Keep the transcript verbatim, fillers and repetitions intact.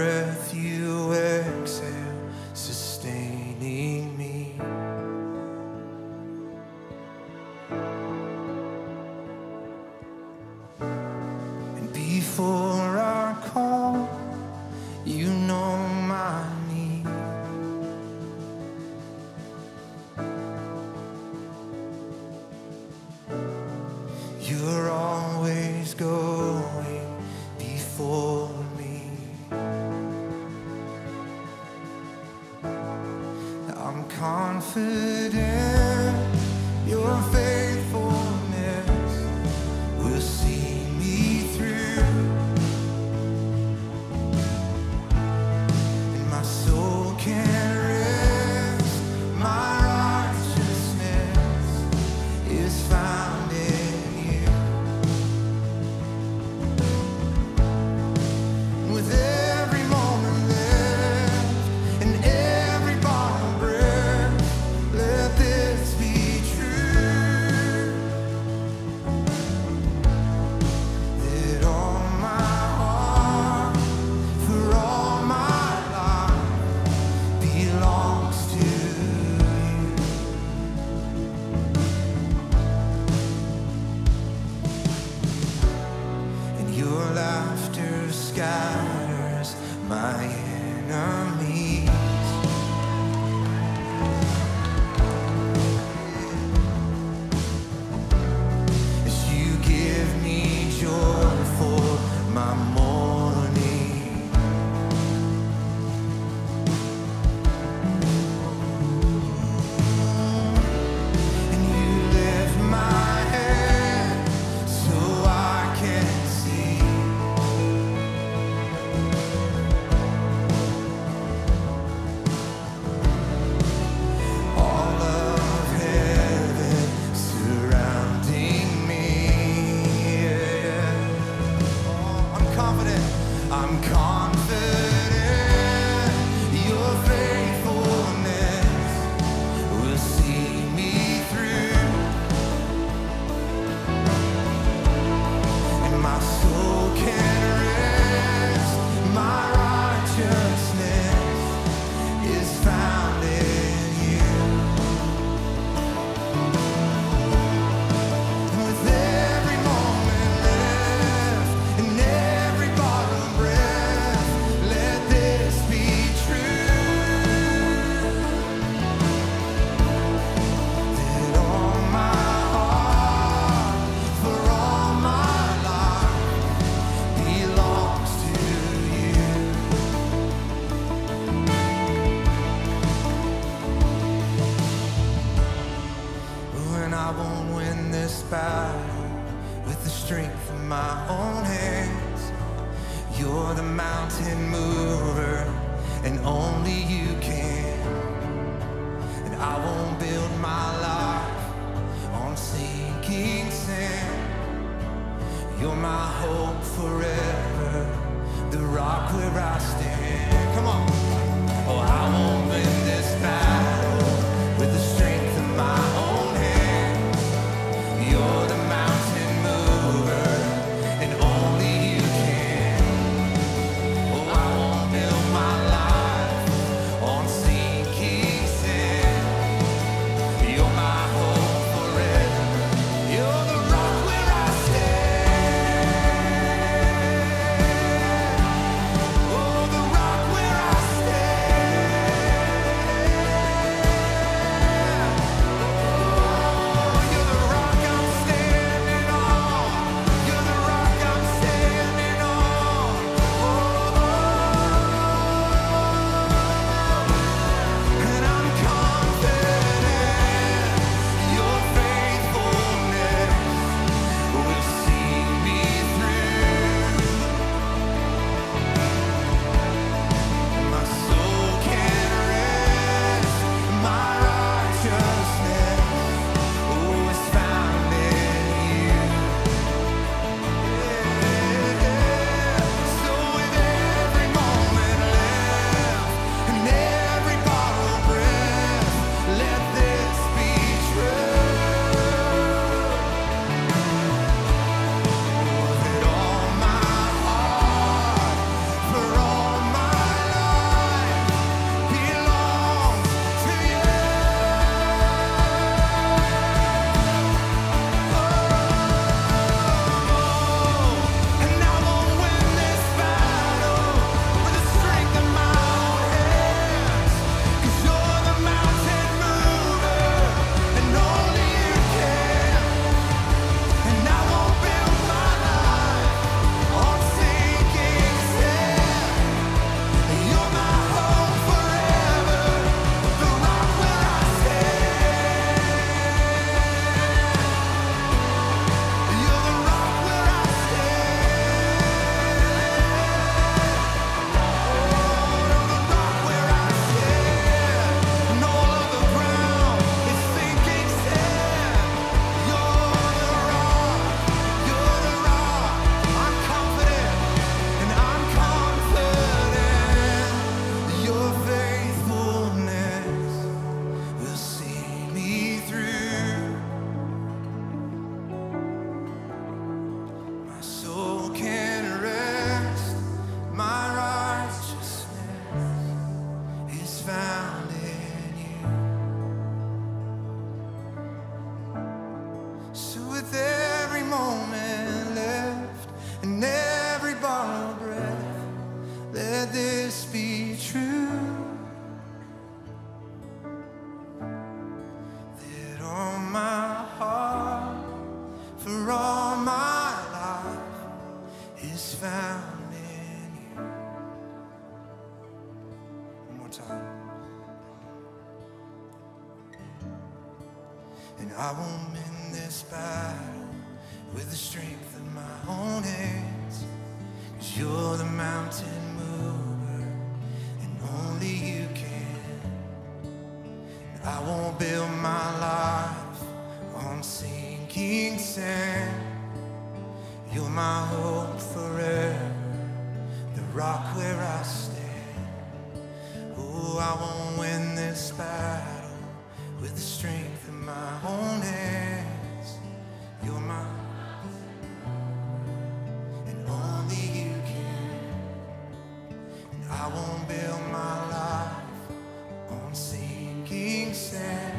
breath you exhale, sustaining me. And before I call, you know my need. You're always going before me. I'm confident your faithfulness will see me through. And my soul can rest, my righteousness is found in you. With every moment left and every bottom breath, let this be true. That all my heart, for all my life, belongs to you. And your laughter scatters my enemies. As you give me joy for my morning. And you lift my head so I can see. All of heaven surrounding me. Oh, I'm confident, I'm confident your faithfulness will see me through. And my soul can rest, my righteousness is found in you. And with every moment left and every bottom breath, let this be true. That all my heart, for all my life, belongs to you. When I won't win this battle with the strength of my own hands, you're the mountain mover, and only you can. And I won't build my life on sinking sand. You're my hope forever, the rock where I stand. Come on. Oh, I won't win this battle with the strength of my own hands. You're the mountain mover, and only you can. Oh, I won't build my life on sinking sand. You're my hope forever. You're the rock where I stand. Oh, the time. And I won't win this battle with the strength of my own hands, 'cause you're the mountain mover and only you can. And I won't build my life on sinking sand. You're my hope forever, the rock where I stand. Oh, I won't win this battle with the strength of my own hands. You're my, and only you can. And I won't build my life on sinking sand.